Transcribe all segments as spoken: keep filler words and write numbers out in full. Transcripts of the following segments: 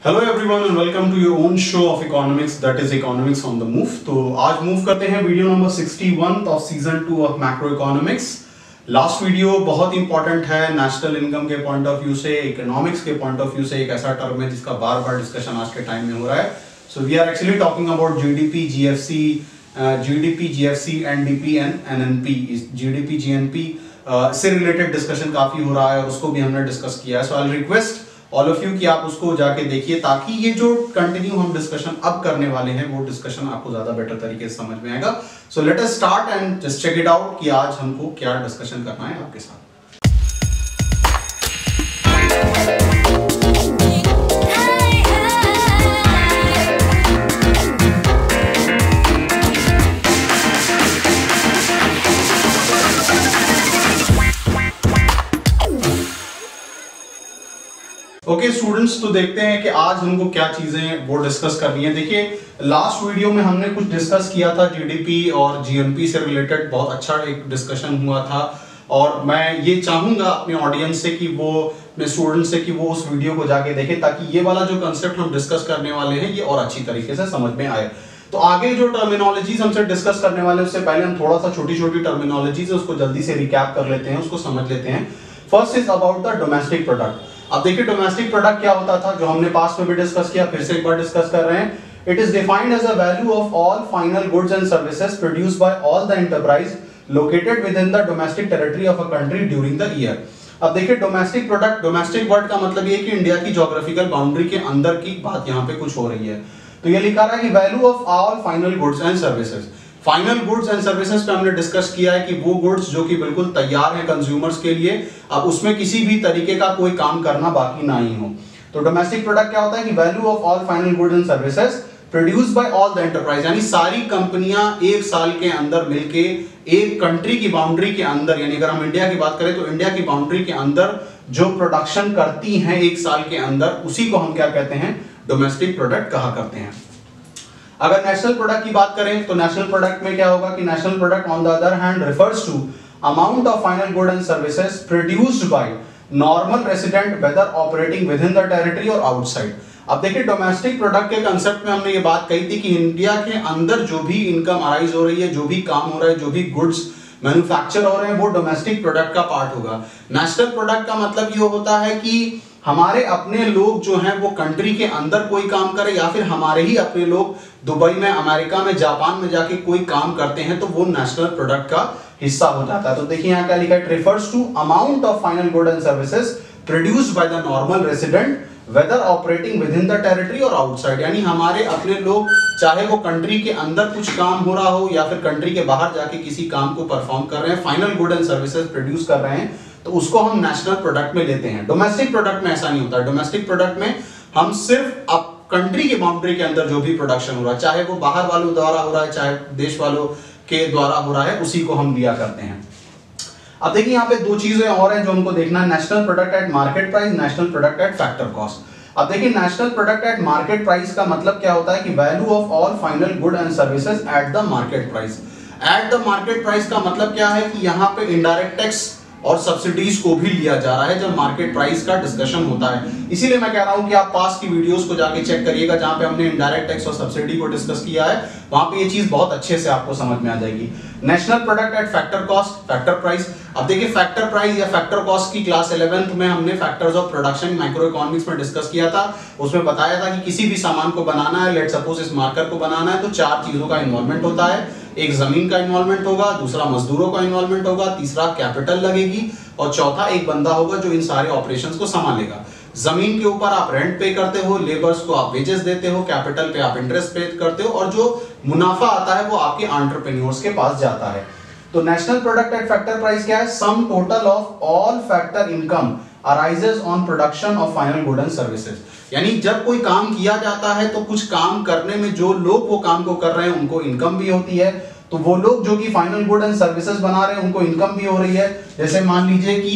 Hello everyone and welcome to your own show of economics that is economics on the move. तो आज move करते हैं video number इकसठ of season two of macro economics. Last video बहुत important है national income के point of view से, economics के पॉइंट ऑफ व्यू से। एक ऐसा टर्म है जिसका बार बार डिस्कशन आज के टाइम में हो रहा है। So we are actually talking about GDP, GFC, GDP, GFC, NDP and NNP. GDP, GNP से रिलेटेड डिस्कशन काफी हो रहा है और उसको भी हमने डिस्कस किया है। So I will request all of you कि आप उसको जाके देखिए ताकि ये जो कंटिन्यू हम डिस्कशन अब करने वाले हैं वो डिस्कशन आपको ज्यादा बेटर तरीके से समझ में आएगा। So let us start and just check it out कि आज हमको क्या डिस्कशन करना है आपके साथ। ओके okay, स्टूडेंट्स, तो देखते हैं कि आज हमको क्या चीजें वो डिस्कस करनी है। देखिए लास्ट वीडियो में हमने कुछ डिस्कस किया था जीडीपी और जीएनपी से रिलेटेड, बहुत अच्छा एक डिस्कशन हुआ था और मैं ये चाहूंगा अपने ऑडियंस से कि वो अपने स्टूडेंट्स से कि वो उस वीडियो को जाके देखें ताकि ये वाला जो कंसेप्ट हम डिस्कस करने वाले हैं ये और अच्छी तरीके से समझ में आए। तो आगे जो टर्मिनोलॉजीज हमसे डिस्कस करने वाले हैं उससे पहले हम थोड़ा सा छोटी छोटी टर्मिनोलॉजीज है उसको जल्दी से रिकैप कर लेते हैं, उसको समझ लेते हैं। First is about the domestic product. अब देखिए डोमेस्टिक प्रोडक्ट क्या होता था, जो हमने पास्ट में भी डिस्कस किया, फिर से एक बार डिस्कस कर रहे हैं। It is defined as a value of all final goods and services produced by all the enterprise located with in the domestic territory of a country during the year. अब देखिए domestic product, domestic word का मतलब ये है कि India की geographical boundary के अंदर की बात यहाँ पे कुछ हो रही है। तो ये लिखा रहा है कि value of all final goods and services. Final goods and services पे हमने डिस्कस किया है कि वो गुड्स जो कि बिल्कुल तैयार हैं कंज्यूमर्स के लिए, अब उसमें किसी भी तरीके का कोई काम करना बाकी ना ही हो। तो डोमेस्टिक प्रोडक्ट क्या होता है कि value of all final goods and services produced by all the enterprise, यानी सारी कंपनियां एक साल के अंदर मिलके एक कंट्री की बाउंड्री के अंदर, यानी अगर हम इंडिया की बात करें तो इंडिया की बाउंड्री के अंदर जो प्रोडक्शन करती हैं एक साल के अंदर, उसी को हम क्या कहते हैं, डोमेस्टिक प्रोडक्ट कहा करते हैं। अगर नेशनल प्रोडक्ट की बात करें तो नेशनल प्रोडक्ट में क्या होगा कि national product on the other hand refers to amount of final good and services produced by normal resident whether operating with in the territory और आउटसाइड। अब देखिए डोमेस्टिक प्रोडक्ट के कंसेप्ट में हमने ये बात कही थी कि इंडिया के अंदर जो भी इनकम अराइज हो रही है, जो भी काम हो रहा है, जो भी गुड्स मैन्युफैक्चर हो रहे हैं, वो डोमेस्टिक प्रोडक्ट का पार्ट होगा। नेशनल प्रोडक्ट का मतलब ये होता है कि हमारे अपने लोग जो हैं वो कंट्री के अंदर कोई काम करें या फिर हमारे ही अपने लोग दुबई में, अमेरिका में, जापान में जाके कोई काम करते हैं तो वो नेशनल प्रोडक्ट का हिस्सा हो जाता है। तो देखिए यहाँ क्या लिखा है, refers to amount of final good and services produced by the normal resident whether operating with in the territory और आउटसाइड, यानी हमारे अपने लोग चाहे वो कंट्री के अंदर कुछ काम हो रहा हो या फिर कंट्री के बाहर जाके किसी काम को परफॉर्म कर रहे हैं, final good and services produce कर रहे हैं, तो उसको हम नेशनल प्रोडक्ट में लेते हैं। डोमेस्टिक प्रोडक्ट में ऐसा नहीं होता। डोमेस्टिक प्रोडक्ट में हम सिर्फ अब कंट्री की बाउंड्री के अंदर जो भी प्रोडक्शन हो रहा है, चाहे वो बाहर वालों द्वारा हो रहा है चाहे देश वालों के द्वारा हो रहा है, उसी को हम लिया करते हैं। अब देखिए यहाँ पे दो चीजें और हैं जो हमको देखना है, national product at market price, national product at factor cost. अब देखिए national product at market price का मतलब क्या होता है कि value of all final good and services at the market price. At the market price का मतलब क्या है कि यहाँ पे इनडायरेक्ट टैक्स और सब्सिडीज को भी लिया जा रहा है जब मार्केट प्राइस का डिस्कशन होता है। इसीलिए मैं कह रहा हूं कि आप पास की वीडियोस को जाके चेक करिएगा जहां पे हमने इनडायरेक्ट टैक्स और सब्सिडी को डिस्कस किया है, वहां पे ये चीज बहुत अच्छे से आपको समझ में आ जाएगी। National product at factor cost, factor price. अब देखिए फैक्टर प्राइस या फैक्टर कॉस्ट की क्लास इलेवेंथ में हमने factors of production micro economics में डिस्कस किया था। उसमें बताया था कि किसी भी सामान को बनाना है, लेट सपोज इस मार्कर को बनाना है, तो चार चीजों का इन्वॉल्वमेंट होता है। एक जमीन का इन्वॉल्वमेंट होगा, दूसरा मजदूरों का इन्वॉल्वमेंट होगा, तीसरा कैपिटल लगेगी और चौथा एक बंदा होगा जो इन सारे ऑपरेशंस को संभालेगा। जमीन के ऊपर आप रेंट पे करते हो, लेबर्स को आप वेजेस देते हो, कैपिटल पे आप इंटरेस्ट पे करते हो और जो मुनाफा आता है वो आपके एंटरप्रेन्योर्स के पास जाता है। तो national product at factor price क्या है, sum total of all factor income arises on production of final good and services. यानी जब कोई काम किया जाता है तो कुछ काम करने में जो लोग वो काम को कर रहे हैं उनको इनकम भी होती है, तो वो लोग जो कि फाइनल गुड एंड सर्विसेज बना रहे हैं उनको इनकम भी हो रही है। जैसे मान लीजिए कि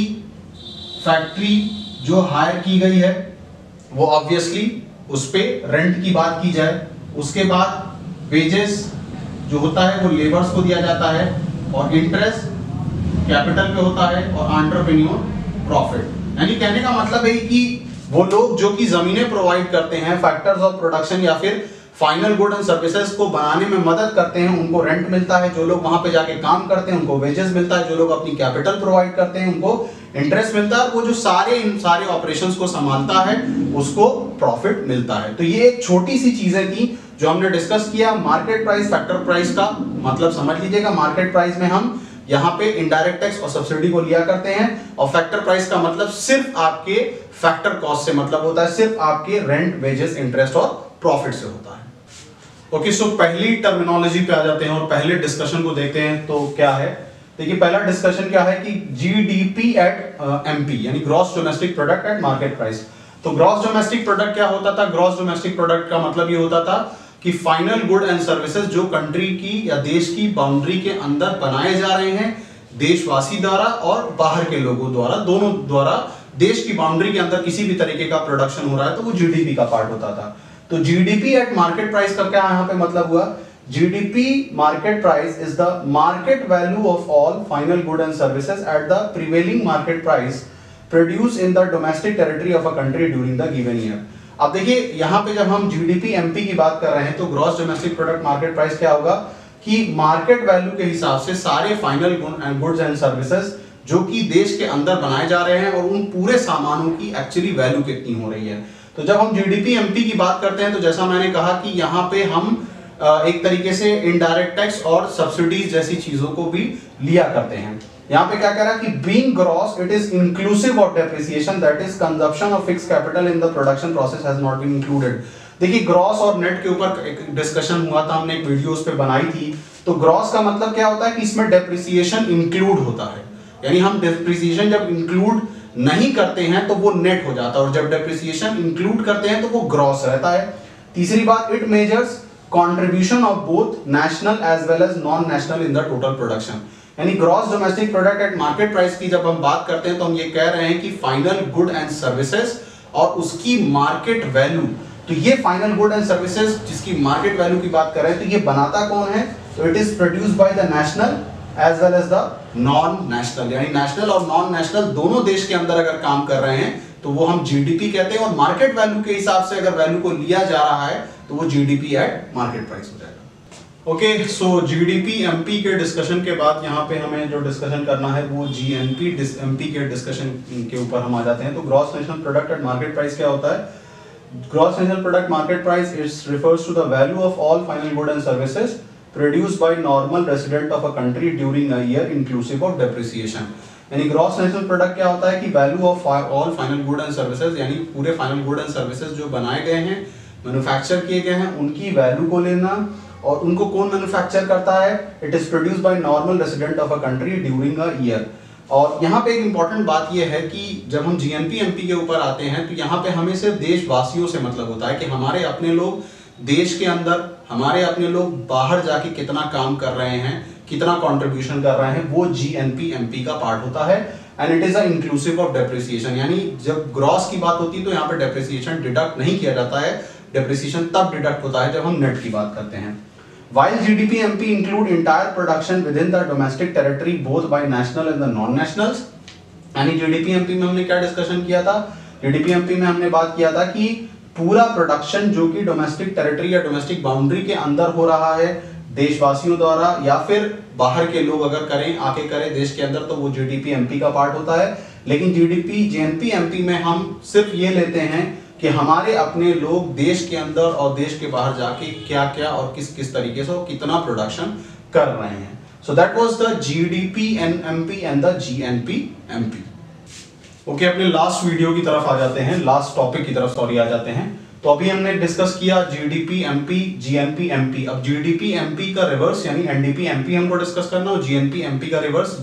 फैक्ट्री जो हायर की गई है वो ऑब्वियसली उस पे रेंट की बात की जाए, उसके बाद वेजेस जो होता है वो लेबर्स को दिया जाता है और इंटरेस्ट कैपिटल पे होता है और एंटरप्रेन्योर प्रॉफिट। यानी कहने का मतलब है कि वो लोग जो कि जमीनें प्रोवाइड करते हैं, फैक्टर्स ऑफ प्रोडक्शन या फिर फाइनल गुड एंड सर्विसेज को बनाने में मदद करते हैं, उनको रेंट मिलता है। जो लोग वहां पे जाके काम करते हैं उनको वेजेस मिलता है। जो लोग अपनी कैपिटल प्रोवाइड करते हैं उनको इंटरेस्ट मिलता है। वो जो सारे इन सारे ऑपरेशंस को संभालता है उसको प्रॉफिट मिलता है। तो ये एक छोटी सी चीजें थी जो हमने डिस्कस किया। मार्केट प्राइस, फैक्टर प्राइस का मतलब समझ लीजिएगा। मार्केट प्राइस में हम यहाँ पे इनडायरेक्ट टैक्स और सब्सिडी को लिया करते हैं, और फैक्टर प्राइस का मतलब सिर्फ आपके फैक्टर कॉस्ट से मतलब होता है, सिर्फ आपके रेंट, वेजेस, इंटरेस्ट और प्रॉफिट से होता है। ओके, सो पहली टर्मिनोलॉजी पे आ जाते हैं और पहले डिस्कशन को देखते हैं। तो क्या है, देखिए पहला डिस्कशन क्या है कि जीडीपी एट एमपी यानी gross domestic product at market price. तो ग्रॉस डोमेस्टिक प्रोडक्ट क्या होता था? ग्रॉस डोमेस्टिक प्रोडक्ट का मतलब ये होता था कि फाइनल गुड एंड सर्विसेज जो कंट्री की या देश की बाउंड्री के अंदर बनाए जा रहे हैं, देशवासी द्वारा और बाहर के लोगों द्वारा, दोनों द्वारा देश की बाउंड्री के अंदर किसी भी तरीके का प्रोडक्शन हो रहा है तो वो जीडीपी का पार्ट होता था। तो जीडीपी एट मार्केट प्राइस का क्या यहाँ पे मतलब हुआ? GDP market price is the market value of all final good and services at the prevailing market price produce in the domestic territory of a country during the given year. अब देखिए यहाँ पे जब हम जीडीपी एमपी की बात कर रहे हैं तो gross domestic product market price क्या होगा कि मार्केट वैल्यू के हिसाब से सारे फाइनल गुड्स एंड सर्विसेज जो कि देश के अंदर बनाए जा रहे हैं और उन पूरे सामानों की एक्चुअली वैल्यू कितनी हो रही है। तो जब हम जीडीपी एमपी की बात करते हैं तो जैसा मैंने कहा कि यहाँ पे हम एक तरीके से इनडायरेक्ट टैक्स और सब्सिडीज जैसी चीजों को भी लिया करते हैं। यहाँ पे क्या कह रहा है कि being gross it is inclusive of depreciation that is consumption of fixed capital in the production process has not been included. देखिए ग्रॉस और नेट के ऊपर एक डिस्कशन हुआ था, हमने एक वीडियो उस पे बनाई थी। तो ग्रॉस का मतलब क्या होता है कि इसमें डेप्रिसिएशन इंक्लूड होता है, यानी हम डेप्रिसिएशन जब इंक्लूड नहीं करते हैं तो वो नेट हो जाता है, और जब डेप्रिसिएशन इंक्लूड करते हैं तो वो ग्रॉस रहता है। तीसरी बात, it measures contribution of both national as well as non national in the total production. यानी gross domestic product at market price की जब हम बात करते हैं तो हम ये कह रहे हैं कि फाइनल गुड एंड सर्विसेज और उसकी मार्केट वैल्यू। तो ये फाइनल गुड एंड सर्विसेज जिसकी मार्केट वैल्यू की बात कर रहे हैं तो ये बनाता कौन है? तो it is produced by the national as well as the non national, यानी नेशनल और नॉन नेशनल दोनों देश के अंदर अगर काम कर रहे हैं तो वो हम जीडीपी कहते हैं, और मार्केट वैल्यू के हिसाब से अगर वैल्यू को लिया जा रहा है तो वो जीडीपी एट मार्केट प्राइस हो जाएगा। ओके, सो जीडीपी एमपी के डिस्कशन के बाद यहाँ पे हमें जो डिस्कशन करना है वो जीएनपी एमपी के डिस्कशन के ऊपर हम आ जाते हैं। तो gross national product at market price क्या होता है? Gross national product market price is refers to the value of all final good and services produced by normal resident of a country during a year inclusive of depreciation। यानी gross national product क्या होता है कि value of all final good and services, यानी पूरे final good and services जो बनाए गए हैं, मैन्युफैक्चर किए गए हैं, उनकी वैल्यू को लेना। और उनको कौन मैन्युफैक्चर करता है? It is produced by normal resident of a country during a year. और यहाँ पे एक इंपॉर्टेंट बात यह है कि जब हम जीएनपी एमपी के ऊपर आते हैं तो यहाँ पे हमें सिर्फ देशवासियों से मतलब होता है कि हमारे अपने लोग देश के अंदर, हमारे अपने लोग बाहर जाके कितना काम कर रहे हैं, कितना कंट्रीब्यूशन कर रहे हैं, वो जीएनपी एमपी का पार्ट होता है। And it is a inclusive of depreciation, यानी जब ग्रॉस की बात होती है तो यहाँ पे डेप्रिसिएशन डिडक्ट नहीं किया जाता है। डेप्रिसिएशन तब डिडक्ट होता है जब हम नेट की बात करते हैं। While G D P M P include entire production within the domestic territory both by national and the non-nationals, यानी G D P M P में हमने क्या डिस्कशन किया था? G D P M P में हमने बात किया था कि पूरा प्रोडक्शन जो कि डोमेस्टिक टेरिटरी या डोमेस्टिक बाउंड्री के अंदर हो रहा है देशवासियों द्वारा या फिर बाहर के लोग अगर करें, आके करें देश के अंदर, तो वो G D P M P का पार्ट होता है। लेकिन G D P G N P M P में हम सिर्फ ये लेते हैं कि हमारे अपने लोग देश के अंदर और देश के बाहर जाके क्या क्या और किस किस तरीके से और कितना प्रोडक्शन कर रहे हैं। So that was the G D P M P and the G N P M P। Okay, अपने लास्ट वीडियो की तरफ आ जाते हैं, लास्ट टॉपिक की तरफ सॉरी आ जाते हैं। तो अभी हमने डिस्कस किया G D P M P G N P M P। अब G D P M P का रिवर्स यानी N D P M P हमको डिस्कस करना और G N P M P का reverse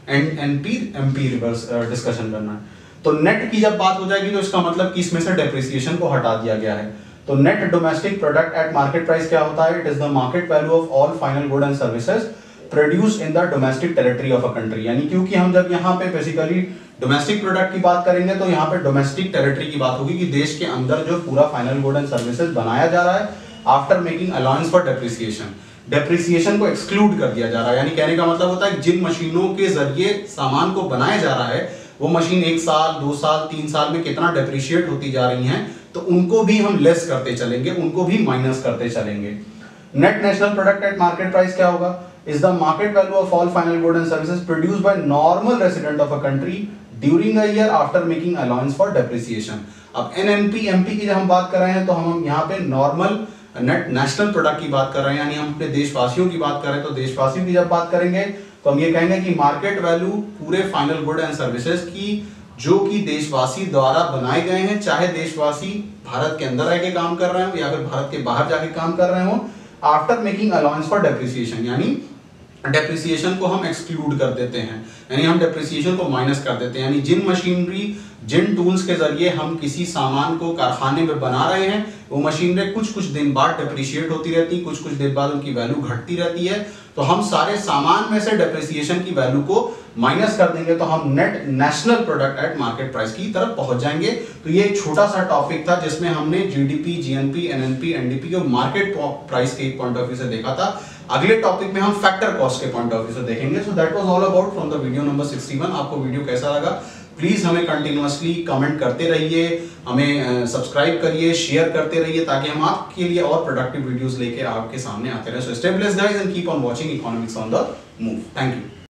N P M P reverse discussion करना है। तो नेट की जब बात हो जाएगी तो इसका मतलब कि इसमें से डेप्रिसिएशन को हटा दिया गया है। तो net domestic product at market price क्या होता है? It is the market value of all final good and services produced in the domestic territory of a country. यानी क्योंकि हम जब यहाँ पे बेसिकली डोमेस्टिक प्रोडक्ट की बात करेंगे तो यहाँ पे डोमेस्टिक टेरिटरी की बात होगी कि देश के अंदर जो पूरा फाइनल गुड एंड सर्विसेज बनाया जा रहा है after making allowance for depreciation. Depreciation को एक्सक्लूड कर दिया जा रहा है, यानी कहने का मतलब होता है जिन मशीनों के जरिए सामान को बनाया जा रहा है वो मशीन एक साल, दो साल, तीन साल में कितना डेप्रिशिएट होती जा रही हैं, तो उनको भी हम लेस करते चलेंगे, उनको भी माइनस करते चलेंगे। Net national product at market price क्या होगा? Is the market value of all final good and services produced by normal resident of a country during a year after making allowance for depreciation. अब NNP MP की जब हम बात कर रहे हैं तो हम यहाँ पे नॉर्मल नेट नेशनल प्रोडक्ट की बात कर रहे हैं, यानी हम अपने देशवासियों की बात कर रहे हैं। तो देशवासियों की जब बात करेंगे तो हम ये कहेंगे कि मार्केट वैल्यू पूरे फाइनल गुड एंड सर्विसेज की जो कि देशवासी द्वारा बनाए गए हैं, चाहे देशवासी भारत के अंदर रह के काम कर रहे हो या फिर भारत के बाहर जाके काम कर रहे हो, after making allowance for depreciation, यानी डेप्रिसिएशन को हम एक्सक्लूड कर देते हैं, यानी हम डेप्रिसिएशन को माइनस कर देते हैं। यानी जिन मशीनरी, जिन टूल्स के जरिए हम किसी सामान को कारखाने में बना रहे हैं, वो मशीनरी कुछ कुछ दिन बाद डेप्रिशिएट होती रहती, कुछ कुछ दिन बाद उनकी वैल्यू घटती रहती है। तो हम सारे सामान में से डेप्रिसिएशन की वैल्यू को माइनस कर देंगे तो हम net national product at market price की तरफ पहुंच जाएंगे। तो ये एक छोटा सा टॉपिक था जिसमें हमने जीडीपी, जीएनपी, एनएनपी, एनडीपी को मार्केट प्राइस के पॉइंट ऑफ व्यू से देखा था। अगले टॉपिक में हम फैक्टर कॉस्ट के पॉइंट ऑफ व्यू से देखेंगे। So that was all about from the video number sixty one. आपको वीडियो कैसा लगा प्लीज हमें कंटिन्यूअसली कमेंट करते रहिए, हमें सब्सक्राइब करिए, शेयर करते रहिए ताकि हम आपके लिए और प्रोडक्टिव वीडियोस लेके आपके सामने आते रहे। So stay blessed guys and keep on watching economics on the move. Thank you.